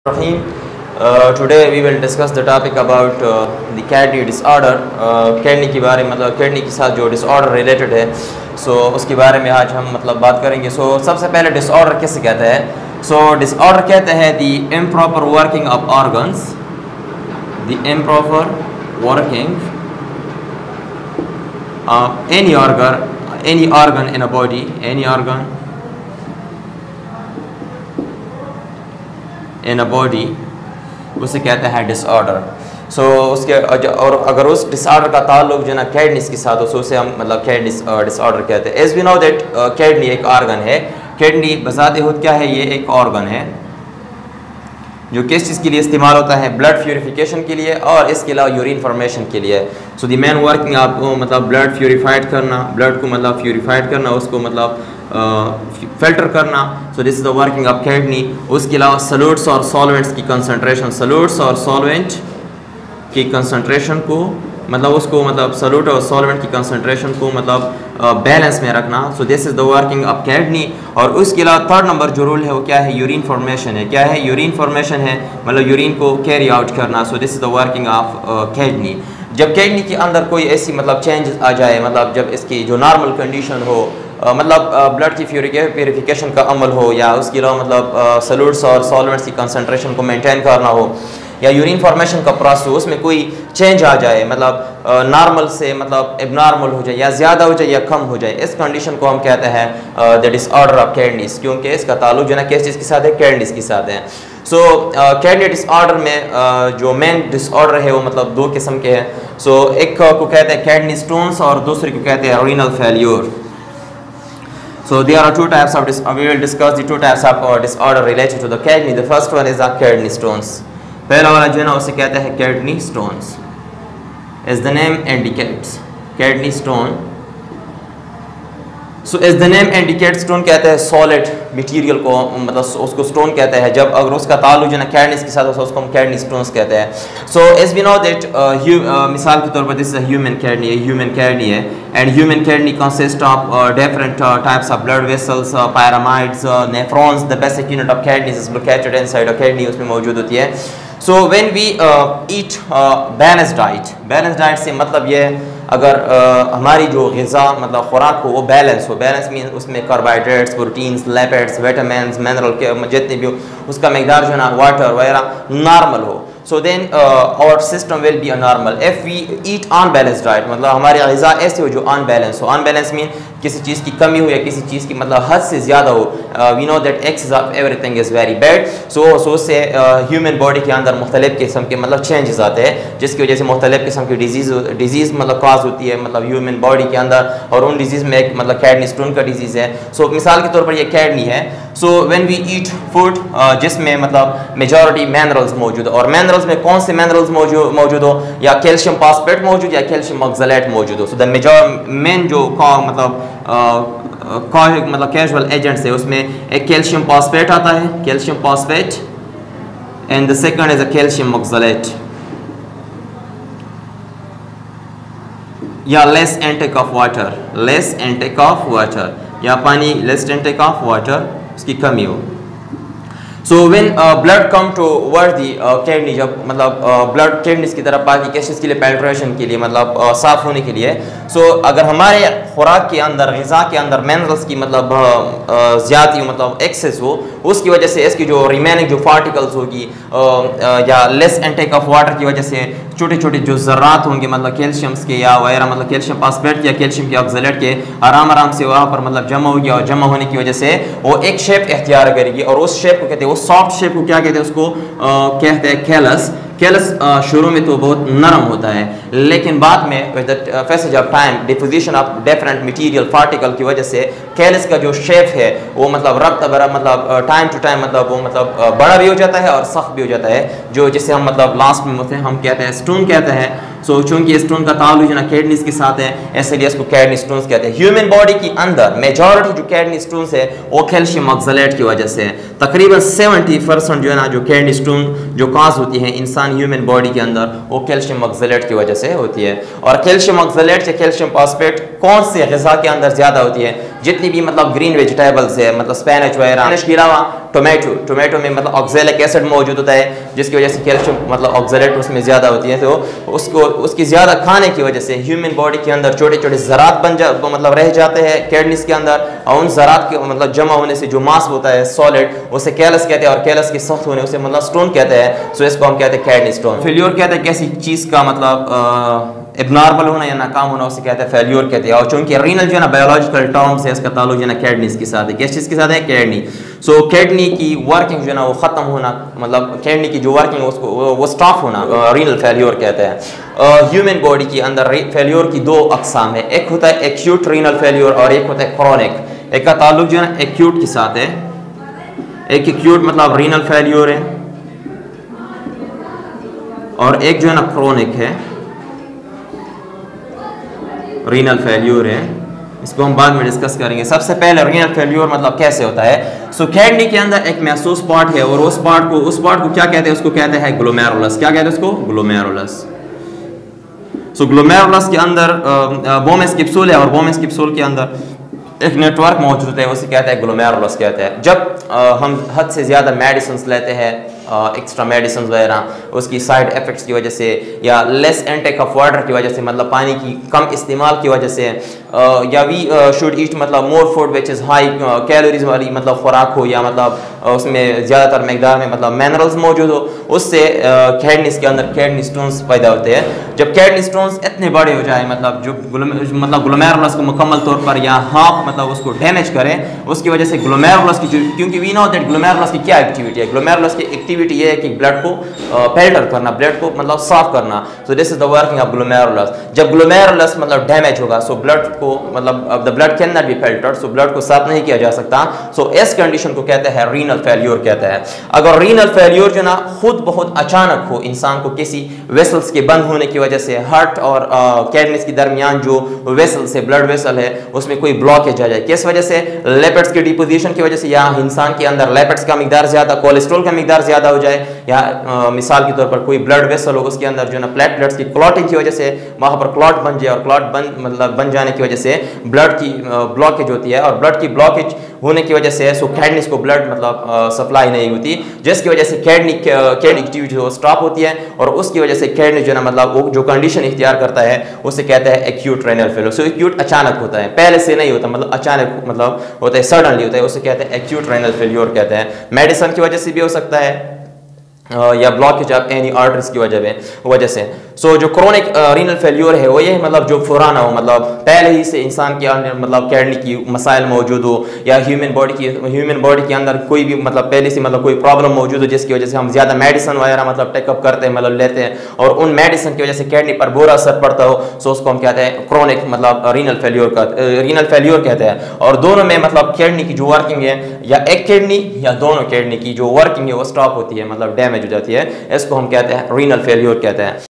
Rahim. Today we will discuss the topic about the kidney disorder. Kidney के बारे में मतलब kidney के साथ जो disorder related है, so उसके बारे में आज हम मतलब बात करेंगे. So सबसे पहले disorder किसे कहते हैं? So disorder कहते हैं the improper working of organs, the improper working of any organ in a body, any organ in a body, उसे कहते हैं डिसऑर्डर. सो उसके और अगर उस डिसऑर्डर का ताल्लुक जो ना किडनीज के साथ हो, सो उसे हम मतलब किडनी डिसऑर्डर कहते हैं. As we know that kidney एक ऑर्गन है. किडनी बजाते खुद क्या है? ये एक ऑर्गन है जो किस चीज़ के लिए इस्तेमाल होता है? ब्लड प्योरीफिकेशन के लिए और इसके अलावा यूरिन फॉर्मेशन के लिए. सो दी मेन वर्किंग आपको मतलब ब्लड प्योरीफाइड करना, ब्लड को मतलब प्योरीफाइड करना, उसको मतलब फिल्टर करना. So this is the working of kidney. उसके अलावा सॉल्यूट्स और सॉल्वेंट्स की कंसंट्रेशन, सॉल्यूट्स और सॉल्वेंट की कंसंट्रेशन को मतलब उसको मतलब सॉल्यूट और सॉल्वेंट की कंसंट्रेशन को मतलब बैलेंस में रखना. So this is the working of kidney. और उसके अलावा थर्ड नंबर जो रूल है वो क्या है? यूरिन फॉर्मेशन है. क्या है? यूरिन फॉर्मेशन है, मतलब यूरिन को कैरी आउट करना. So this is the working of kidney. जब किडनी के अंदर कोई ऐसी मतलब चेंज आ जाए, मतलब जब इसकी जो नॉर्मल कंडीशन हो, मतलब ब्लड की प्योरीफिकेशन का अमल हो, या उसके अलावा मतलब सॉल्यूट्स और सॉल्वेंट्स की कंसंट्रेशन को मेंटेन करना हो, या यूरिन फॉर्मेशन का प्रोसेस हो, उसमें कोई चेंज आ जाए, मतलब नॉर्मल से मतलब एबनॉर्मल हो जाए, या ज़्यादा हो जाए या कम हो जाए, इस कंडीशन को हम कहते हैं द डिसऑर्डर ऑफ किडनीज, क्योंकि इसका ताल्लुक जो है किस चीज़ के साथ है? किडनीज के साथ है. सो किडनी डिसऑर्डर में जो मेन डिसऑर्डर है वो मतलब दो किस्म के हैं. सो एक को कहते हैं किडनी स्टोन्स और दूसरे को कहते हैं renal failure. So there are two types of we will discuss the two types of disorder related to the kidney. The first one is the kidney stones. पहला वाला जो है ना उसे कहते हैं kidney stones. As the name indicates, kidney stone. So as the name indicates, stone कहते हैं solid material को, मतलब उसको stone कहते हैं. जब अगर उसका ताल्लुक जो है ना kidneys के साथ हो, उसको हम kidney stones कहते हैं. So as we know that मिसाल के तौर पर this is a human kidney है, and human kidney consists of different types of blood vessels, pyramids, nephrons. The basic unit of kidneys is located inside a kidney, उसमें मौजूद होती है. So when we eat balanced diet से मतलब ये अगर हमारी जो ग़िज़ा मतलब ख़ुराक हो वो बैलेंस हो. बैलेंस मीन उसमें carbohydrates, proteins, lipids, vitamins, mineral के जितने भी हो, उसका मकदार जो है ना वाटर वगैरह नॉर्मल हो. So then our system will be normal. If we eat unbalanced diet, मतलब हमारी ग़िज़ा ऐसे हो जो अनबैलेंस हो. अनबैलेंस मीन किसी चीज़ की कमी हो या किसी चीज़ की मतलब हद से ज़्यादा हो. We know that excess of everything is very bad. So उससे ह्यूमन बॉडी के अंदर मुख्तलिफ़ किस्म के मतलब चेंजेस आते हैं, जिसकी वजह से मुख्तलिफ़ किस्म की डिजीज़ मतलब काज होती है मतलब ह्यूमन बॉडी के अंदर. और उन डिजीज़ में एक मतलब किडनी स्टोन का डिजीज़ है. सो मिसाल के तौर पर ये किडनी है. So when we eat food जिसमें मतलब मेजॉरिटी मिनरल्स मौजूद हो, और मिनरल्स में कौन से मिनरल्स मौजूद हो? या कैल्शियम फॉस्फेट मौजूद या कैल्शियम ऑक्सलेट मौजूद हो. सो द मेन जो मतलब कैजुअल एजेंट्स है उसमें एक कैल्शियम फॉस्फेट आता है, calcium phosphate, and the second is a calcium oxalate. या लेस इनटेक ऑफ वाटर, या पानी लेस इनटेक ऑफ वाटर, उसकी कमी हो. So when blood come toward the kidney, जब मतलब ब्लड किडनीज की तरफ बाकी कैशेस के लिए पेल्ट्रेशन के लिए मतलब साफ़ होने के लिए. सो अगर हमारे खुराक के अंदर ग़िज़ा के अंदर मिनरल्स की मतलब ज़्यादा मतलब एक्सेस हो, उसकी वजह से इसकी जो रिमेनिंग जो पार्टिकल्स होगी या लेस इनटेक ऑफ वाटर की वजह से छोटे छोटे जो ज़र्रात होंगे मतलब कैल्शियम्स के या वगैरह मतलब कैल्शियम फॉस्फेट के या कैल्शियम के ऑक्सलेट के आराम से वहाँ पर मतलब जमा होगी, और जमा होने की वजह से वो एक शेप इख्तियार करेगी. और उस शेप को कहते हैं, वो सॉफ्ट शेप को क्या कहते हैं? उसको कहते हैं कैलस. शुरू में तो बहुत नरम होता है, लेकिन बाद में with the passage of time, deposition of different material particle की वजह से कैलस का जो शेप है वो मतलब मतलब टाइम टू टाइम मतलब वो मतलब बड़ा भी हो जाता है और सख्त भी हो जाता है, जो जिसे हम मतलब लास्ट में हम कहते हैं स्टोन कहते हैं. सो चूँकि स्टोन का ताल्लुक जो ना किडनीज के साथ है, इसलिए इसको किडनी स्टोन्स कहते हैं. ह्यूमन बॉडी के अंदर मेजॉरिटी जो किडनी स्टोन्स है वो कैल्शियम ऑक्सलेट की वजह से है. तकरीबन 70% जो है ना जो किडनी स्टोन जो काज होती है इंसान ह्यूमन बॉडी के अंदर, वो कैल्शियम ऑक्सलेट की वजह से होती है. और कैल्शियम ऑक्सलेट या कैल्शियम फॉस्फेट कौन से ग़िज़ा के अंदर ज़्यादा होती है? जितनी भी मतलब ग्रीन वेजिटेबल्स है, मतलब स्पेनिश वगैरह, के अलावा टोमेटो में मतलब ऑक्जेलिक एसिड मौजूद होता है, जिसकी वजह से कैल्शियम मतलब ऑक्जेलेट उसमें ज़्यादा होती है, तो उसकी ज़्यादा खाने की वजह से ह्यूमन बॉडी के अंदर छोटे छोटे ज़रात मतलब रह जाते हैं किडनीज के अंदर, और उन ज़रात के मतलब जमा होने से जो मांस होता है सॉलिड, उसे कैलस कहते हैं, और कैलस के सख्त होने उसे मतलब स्टोन कहते हैं। सो इसको हम कहते हैं किडनी स्टोन। फेल्योर कहते हैं किसी चीज़ का मतलब एबनॉर्मल होना या नाकाम होना, उसे कहते हैं फेल्योर कहते हैं। और चूंकि रीनल जो है ना बायोलॉजिकल टर्म से इसका ताल्लुक जो है ना किडनीज के साथ है। किस चीज़ के साथ है? किडनी। सो किडनी की वर्किंग जो है ना वो ख़त्म होना, मतलब किडनी की जो वर्किंग है उसको वो स्टॉप होना रीनल फेल्योर कहते हैं। ह्यूमन बॉडी के अंदर फेल्योर की दो अकसाम है, एक होता है एक्यूट रीनल फेल्योर और एक होता है क्रॉनिक। एक का ताल्लुक जो है ना एक्यूट के साथ है, एक एक्यूट मतलब रीनल फेल्योर है, और एक जो है ना क्रोनिक है, रीनल फेल्योर है। इसको हम बाद में डिस्कस करेंगे। सबसे पहले रीनल फेल्योर मतलब कैसे होता है। सो किडनी के अंदर एक महसूस पार्ट है, और उस पार्ट को क्या कहते हैं? उसको कहते हैं ग्लोमेरुलस। क्या कहते हैं उसको? ग्लोमेरुलस। सो ग्लोमेरुलस के अंदर बोमेस कैप्सूल है, और बोमेस कैप्सूल के अंदर एक नेटवर्क मौजूद है, उसे कहते हैं ग्लोमेरुलस कहते हैं। जब हम हद से ज़्यादा मेडिसिन लेते हैं, एक्स्ट्रा मेडिसिन वगैरह, उसकी साइड इफ़ेक्ट्स की वजह से या लेस इनटेक ऑफ वाटर की वजह से, मतलब पानी की कम इस्तेमाल की वजह से, या वी शुड ईट मतलब more food which is high calories वाली मतलब खुराक हो, या मतलब उसमें ज़्यादातर मकदार में मतलब मिनरल्स मौजूद हो, उससे किडनीज के अंदर किडनी स्टोन्स पैदा होते हैं। जब किडनी स्टोन्स इतने बड़े हो जाए, मतलब जो ग्लोमेरुलस को मुकम्मल तौर पर या हाफ मतलब उसको डैमेज करें, उसकी वजह से ग्लोमेरुलस की, क्योंकि वी नो दैट ग्लोमेरुलस की क्या एक्टिविटी है। ग्लोमेरुलस की एक्टिविटी ये है कि ब्लड को फिल्टर करना, ब्लड को मतलब साफ करना। So this is the working of glomerulus. जब ग्लोमेरुलस मतलब डैमेज होगा, सो ब्लड को मतलब the blood can not be filtered, so blood को साफ नहीं किया जा सकता। सो इस कंडीशन को कहते हैं रीनल फेल्योर कहते हैं। अगर रीनल फेल्योर जो ना खुद बहुत अचानक हो, इंसान को किसी वेसल्स के बंद होने की वजह से, हार्ट और किडनीज के दरमियान जो वेसल्स है, ब्लड वेसल है, उसमें कोई ब्लॉकेज आ जाए, किस वजह से? लिपिड्स के डिपोजिशन की वजह से, या इंसान के अंदर लिपिड्स का मिकदार ज़्यादा, कोलेस्ट्रॉल का मिकदार ज़्यादा हो जाए, या मिसाल के तौर पर कोई ब्लड वेसल हो, उसके अंदर जो ना प्लेटलेट्स की क्लॉटिंग की वजह से वहाँ पर क्लॉट बन जाए, और क्लॉट बन जाने की वजह से ब्लड की ब्लॉकेज होती है, और ब्लड की ब्लॉकेज होने की वजह से सो किडनीज को ब्लड मतलब सप्लाई नहीं होती, जिसकी वजह से किडनी एक्टिविटी जो स्टॉप होती है, और उसकी वजह से किडनी जो ना मतलब वो जो कंडीशन इख्तियार करता है उसे कहते हैं acute renal failure. So acute अचानक होता है, पहले से नहीं होता, मतलब अचानक मतलब होता है, सडनली होता है, उसे कहते हैं एक्यूट रेनल फेल्योर कहते हैं। मेडिसिन की वजह से भी हो सकता है, या ब्लॉकेज ऑफ एनी आर्टरीज की वजह से। सो जो क्रोनिक रीनल फेल्योर है वो ये मतलब जो पुराना हो, मतलब पहले ही से इंसान के अंदर मतलब किडनी की मसाइल मौजूद हो, या ह्यूमन बॉडी के अंदर कोई भी मतलब पहले से मतलब कोई प्रॉब्लम मौजूद हो, जिसकी वजह से हम ज़्यादा मेडिसिन वगैरह मतलब टेकअप करते हैं, मतलब लेते हैं, और उन मेडिसिन की वजह से किडनी पर बुरा असर पड़ता हो, सो उसको हम कहते हैं क्रोनिक मतलब रीनल फेल्योर कहते हैं। और दोनों में मतलब किडनी की जो वर्किंग है, या एक किडनी या दोनों किडनी की जो वर्किंग है वो स्टॉप होती है, मतलब डैमेज हो जाती है, इसको हम कहते हैं रीनल फेल्योर कहते हैं।